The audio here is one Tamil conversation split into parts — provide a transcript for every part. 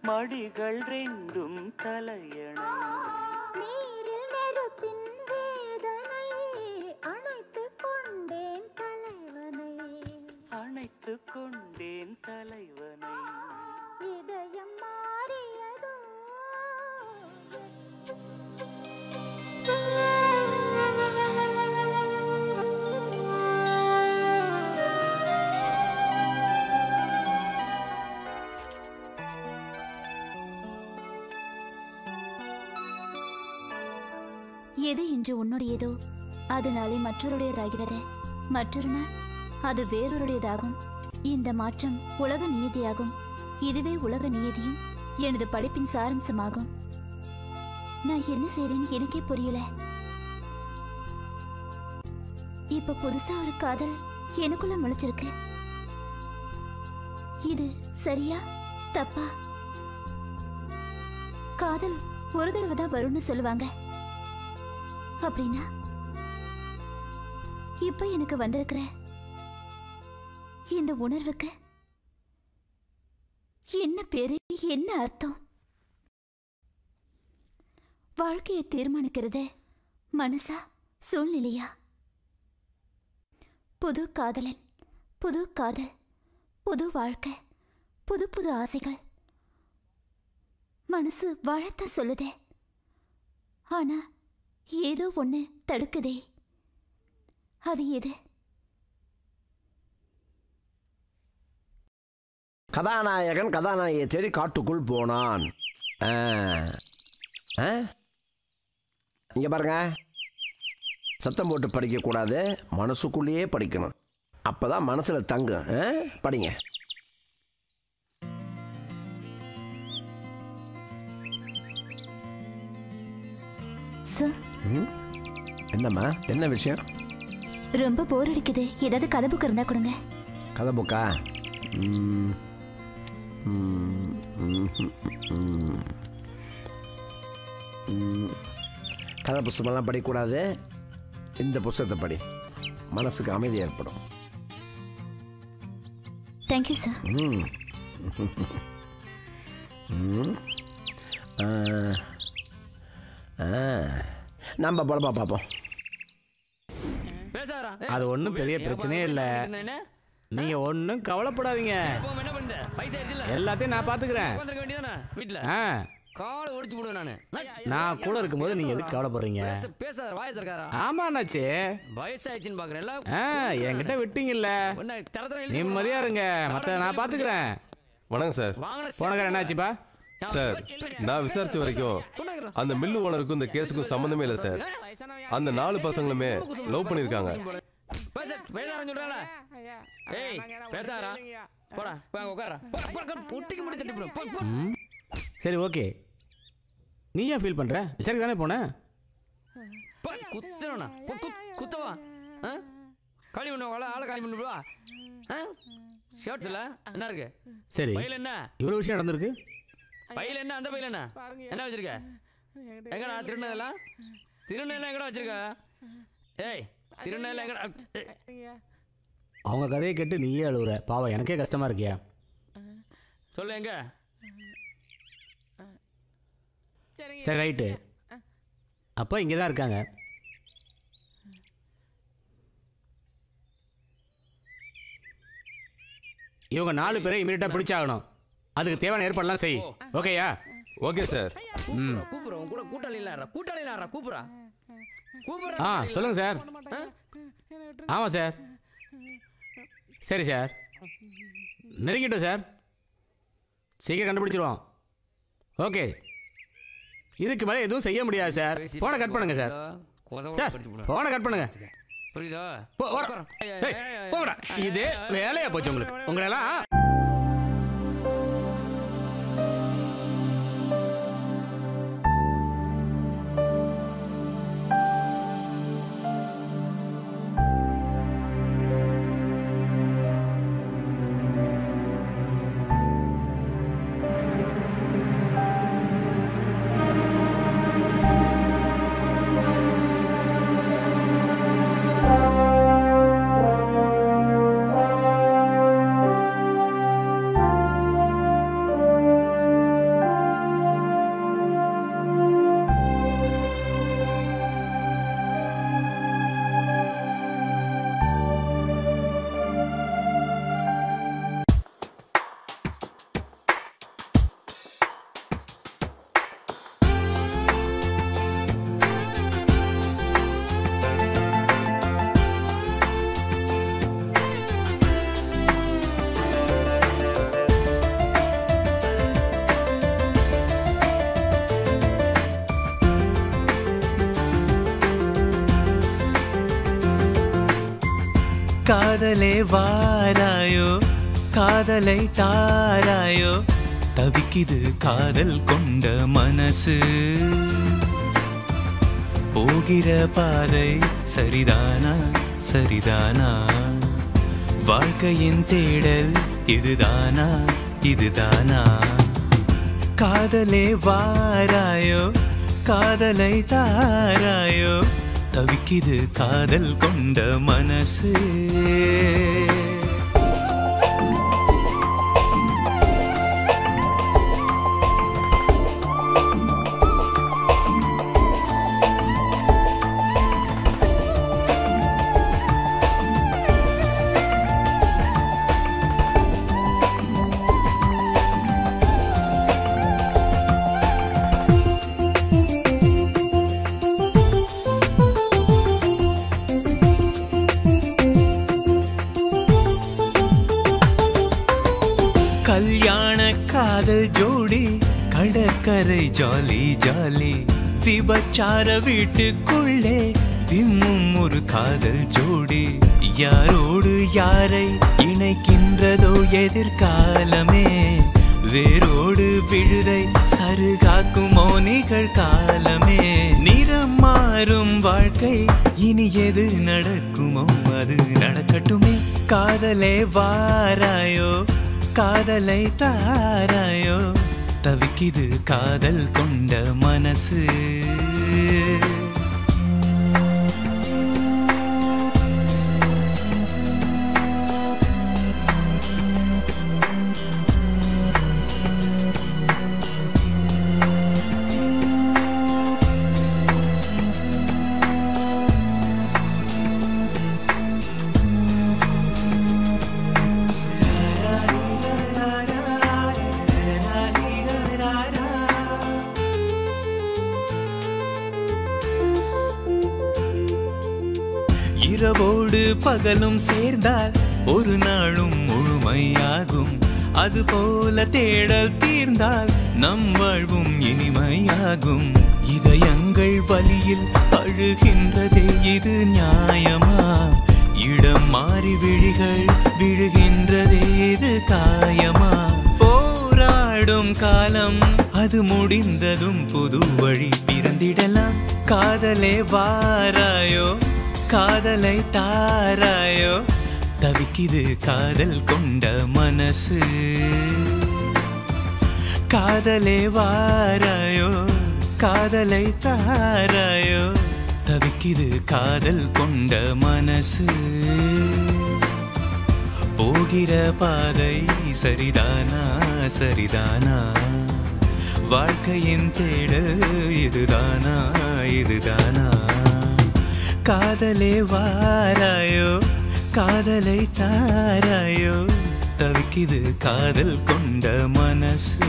மடிகள் ரெண்டும் தலையணை. நீரில் நெருப்பின் வேதனை அணைத்துக் கொண்டேன் தலைவனை. அணைத்துக் கொண்டேன் தலைவனை. இதயம் மாறியதோ. எது இன்று உன்னுடையதோ அது நாளை மற்றொருடையதாகிறது. மற்றொரு நாள் அது வேறொருடையதாகும். இந்த மாற்றம் உலக நியதியாகும். இதுவே உலக நியதியும் எனது படிப்பின் சாரம்சமாகும். நான் என்ன செய்றேன்னு எனக்கே புரியல. இப்ப புதுசா ஒரு காதல் எனக்குள்ள முளைச்சிருக்கு. இது சரியா தப்பா? காதல் ஒரு தடவை தான் வரும்னு சொல்லுவாங்க. அப்படின்னா இப்ப எனக்கு வந்திருக்கிற இந்த உணர்வுக்கு என்ன பேரு, என்ன அர்த்தம்? வாழ்க்கையை தீர்மானிக்கிறது மனசா, சூழ்நிலையா? புது காதலன், புது காதல், புது வாழ்க்கை, புது புது ஆசைகள். மனசு வாழத்தான் சொல்லுதே. ஆனா ஏதோ ஒண்ணு தடுக்குதே. அது எது? கதாநாயகன் கதாநாயகியை தேடி காட்டுக்குள் போனான். இங்க பாருங்க, சத்தம் போட்டு படிக்கக்கூடாது, மனசுக்குள்ளேயே படிக்கணும். அப்பதான் மனசுல தங்கும். படிங்க. என்னம்மா, என்ன விஷயம்? ரொம்ப போர் அடிக்குது. ஏதாவது கதை புக் இருந்தா கொடுங்க. கதை புக்கா? கதை புஸ்தகமெல்லாம் படிக்கக்கூடாது. இந்த புஸ்தகத்தை படி, மனசுக்கு அமைதி ஏற்படும். Thank you sir. நம்ம படமா பார்ப்போம். அது ஒன்றும் பெரிய பிரச்சனையே இல்லை. நீங்க ஒன்றும் கவலைப்படாதீங்க. எல்லாத்தையும் நான் பார்த்துக்கிறேன். நான் கூட இருக்கும்போது நீங்க எதுக்கு கவலைப்படுறீங்க? ஆமா அண்ணாச்சி, வயசாயிடுச்சுன்னு பாக்குறேன். என்கிட்ட விட்டீங்கல்ல, நிம்மதியா இருங்க. மற்ற நான் பார்த்துக்கிறேன். வணக்கம் சார். போனக்கார என்னாச்சுப்பா? சார், நான் விசாரிச்ச வரைக்கும் அந்த மில்லு ஓனருக்கும் இந்த கேஸுக்கும் சம்மந்தமே இல்லை சார். அந்த 4 பசங்களுமே லவ் பண்ணியிருக்காங்க. சரி, ஓகே. நீ ஏன் ஃபீல் பண்ற? விசாரிக்க தானே போன. குத்தவா காலி பண்ணுவா, ஆளை காலி பண்ணுவா. ஷர்ட்ஸ்ல என்ன இருக்கு? சரி, என்ன இவ்வளவு விஷயம் நடந்திருக்கு. பையில என்ன? அந்த பையில என்ன வச்சிருக்க? எங்கடா திருநெல்லாம் எங்கடா வச்சிருக்க? ஏய், திருநெல்லாம் எங்கடா? அவங்க கதையை கேட்டு நீயே அழுகுற. பாவம், எனக்கே கஷ்டமா இருக்கியா? சொல்லு எங்க. சரி, ரைட்டு. அப்போ இங்கே தான் இருக்காங்க. இவங்க 4 பேரை இமீடியட்டாக பிடிச்சாகணும். அதுக்கு தேவையான ஏற்பாடுலாம் செய். ஓகேயா? Okay sir. கூப்பிடுறோம் கூட. கூட்டாளில கூப்பிடுறா. சொல்லுங்க சார். ஆமாம் சார். சரி சார், நெருங்கிட்டோம் சார். சீக்கிரம் கண்டுபிடிச்சிருவோம். ஓகே, இதுக்கு மேலே எதுவும் செய்ய முடியாது சார். போனை கட் பண்ணுங்க சார். போனை கட் பண்ணுங்க. புரியுதா? இதே வேலையா போச்சு உங்களுக்கு. உங்களெல்லாம் காதலே வாராயோ காதலை தாராயோ தவிக்குது காதல் கொண்ட மனசு போகிற பாதை சரிதானா சரிதானா வாழ்க்கையின் தேடல் இதுதானா இதுதானா காதலே வாராயோ காதலை தாராயோ தவிக்குது காதல் கொண்ட மனசு கல்யாண காதல் ஜோடி கடற்கரை ஜாலி ஜாலி விபச்சார வீட்டுக்குள்ளே விம்மும் ஒரு காதல் ஜோடி யாரோடு யாரை இணைக்கின்றதோ எதிர்காலமே வேரோடு விழுதை சருகாக்குமோ நிகழ்காலமே நிறம் மாறும் வாழ்க்கை இனி எது நடக்குமோ அது நடக்கட்டுமே காதலே வாராயோ காதலை தாராயோ தவிக்குது காதல் கொண்ட மனசு இரவோடு பகலும் சேர்ந்தால் ஒரு நாளும் முழுமையாகும் அதுபோல தேடல் தீர்ந்தால் நம் வாழ்வும் இனிமையாகும் இதயங்கள் வலியில் அழுகின்றதே இது நியாயமா இடம் மாறி விழிகள் விழுகின்றதே இது காயமா போராடும் காலம் அது முடிந்ததும் புது வழி பிறந்திடலாம் காதலே வாராயோ காதலை தாராயோ தவிக்குது காதல் கொண்ட மனசு காதலே வாராயோ காதலை தாராயோ தவிக்குது காதல் கொண்ட மனசு போகிற பாதை சரிதானா சரிதானா வாழ்க்கையின் தேடல் இதுதானா இதுதானா காதலே வாராயோ காதலை தாராயோ தவிக்குது காதல் கொண்ட மனசு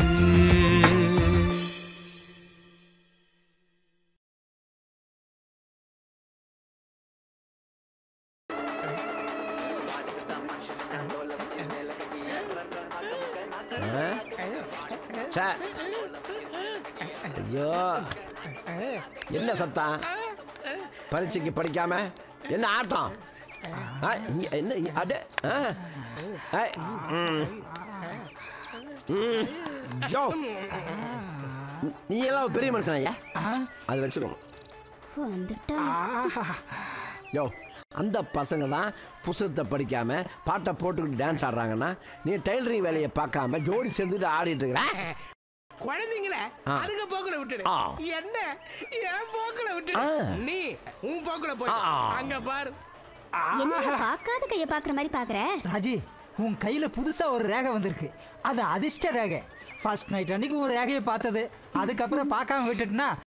ஐயோ என்ன சத்தம் பரீட்சைக்கு படிக்காம என்ன ஆட்டம் என்ன அடே நீ எல்லாம் பெரிய மனுஷன் ஐயா அது வச்சுக்கணும் யோ அந்த பசங்க தான் புத்தகத்தை படிக்காம பாட்டை போட்டுக்கிட்டு டான்ஸ் ஆடுறாங்கன்னா நீ டெய்லரிங் வேலையை பார்க்காம ஜோடி சேர்ந்துட்டு ஆடிட்டு இருக்கிற குழந்தைங்கள அதுக்கு போக்குல விட்டுடு என்ன என் போக்குல விட்டுடு நீ உன் போக்குல போய் அங்க பாரு என்ன பார்க்காத கைய பாக்குற மாதிரி பாக்குற ராஜி உன் கையில புதுசா ஒரு ரேகை வந்திருக்கு அது அதிர்ஷ்ட ரேகை ஃபர்ஸ்ட் நைட் அன்னைக்கு ஒரு ரேகையை பார்த்தது அதுக்கப்புறம் பார்க்காம விட்டுட்டுனா